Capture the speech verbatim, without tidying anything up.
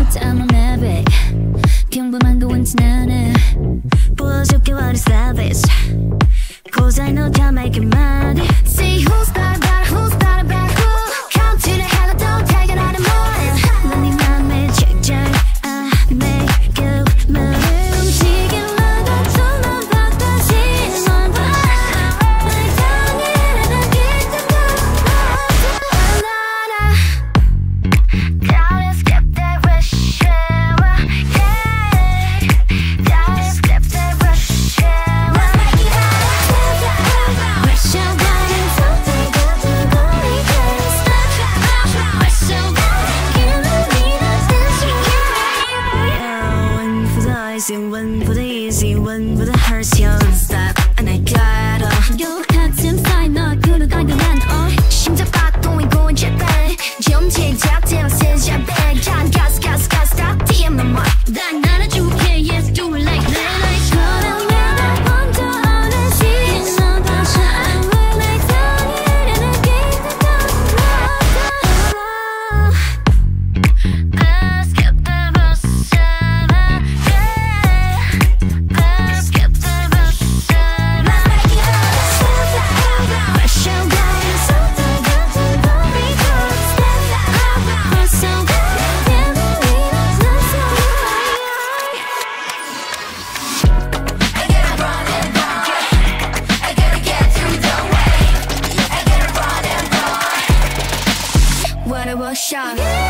I'm a maverick. 평범한 거 원치 않아. 보여줄게 what is lavish. Cause I know that make it mad. See who's better, better, who's better, better, who? Count to the hell, don't take it out of mine. 난 네 맘에 직접 I make you move. 움직임마다 좀만 바꿔지만 봐. 날 향해 난 기대고 나나. Gotta skip that rush hour, yeah. Gotta skip that rush hour. Let's make it happen. Rush hour is something that we're going to stop. Rush hour, give me that dance. Yeah, one for the icy, one for the easy, one for the hurts. You don't stop, and I gotta. You got some sign, not good at going on. 심장박동이 going Japan. 점점 작대로 세자 bang. 간 가스 가스 가스 다 띄엄 넘어. 난 알아줄게, yes do it like that. 너랑 내가 먼저 오는 시선 다시 I will make it and give it up. Let's skip the rush hour, yeah. Let's skip the rush hour. Let's make it happen. Rush hour is something that we're going to stop. Rush hour, give me that dance. I gotta run and run. I gotta get through the way. I gotta run and run. What a rush hour.